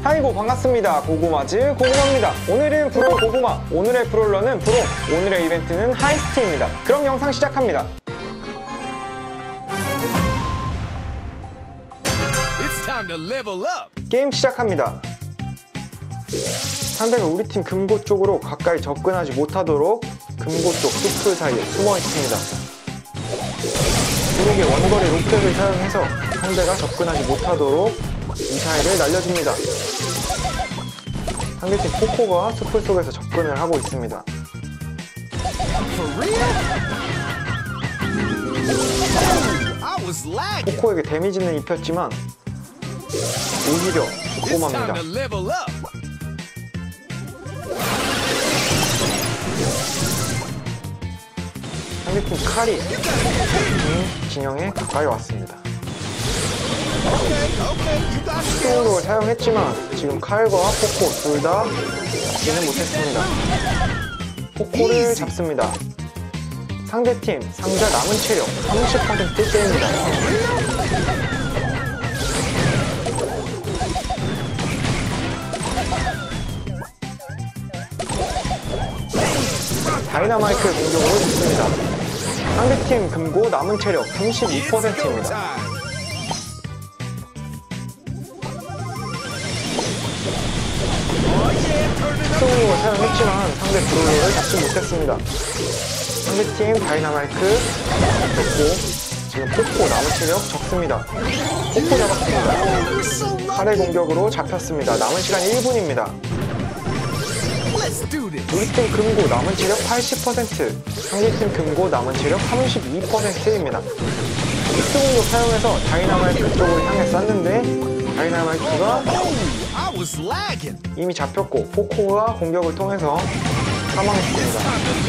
아이고 반갑습니다. 고구마즈 고구마입니다. 오늘은 브롤 고구마, 오늘의 브롤러는 브롤, 오늘의 이벤트는 하이스트입니다. 그럼 영상 시작합니다. 게임 시작합니다. 상대가 우리 팀 금고 쪽으로 가까이 접근하지 못하도록 금고 쪽 숲풀 사이에 숨어 있습니다. 브롤의 원거리 록백을 사용해서 상대가 접근하지 못하도록 미사일을 날려줍니다. 상대팀 포코가 숲풀 속에서 접근을 하고 있습니다. 포코에게 데미지는 입혔지만 오히려 고구마입니다. 상대팀 칼이 진영에 가까이 왔습니다. 스톤으로 사용했지만 지금 칼과 포코 둘 다 잡지는 못했습니다. 포코를 잡습니다. 상대팀 상자 남은 체력 30% 째입니다. 다이너마이트 공격으로 죽습니다. 상대팀 금고 남은 체력 32%입니다. 특성으로 사용했지만 상대 브롤러를 잡지 못했습니다. 상대팀 다이너마이트 잡혔고 지금 포코 남은 체력 적습니다. 포코 잡았습니다. 칼의 공격으로 잡혔습니다. 남은 시간 1분입니다. 우리 팀 금고 남은 체력 80%, 상대팀 금고 남은 체력 32%입니다. 특수공격 사용해서 다이너마이트 쪽을 향해 쐈는데 다이너마이트가 이미 잡혔고 포코가 공격을 통해서 사망했습니다.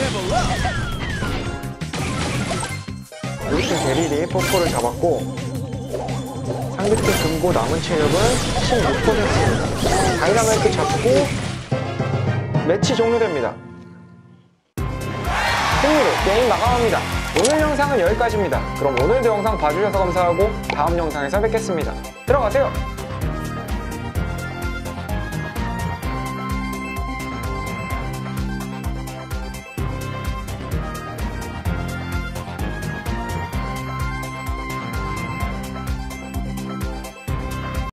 우리 팀 베릴이 포코를 잡았고 상대팀 금고 남은 체력은 16%입니다. 다이너마이트 잡고 매치 종료됩니다. 승리로 게임 마감합니다. 오늘 영상은 여기까지입니다. 그럼 오늘도 영상 봐주셔서 감사하고 다음 영상에서 뵙겠습니다. 들어가세요.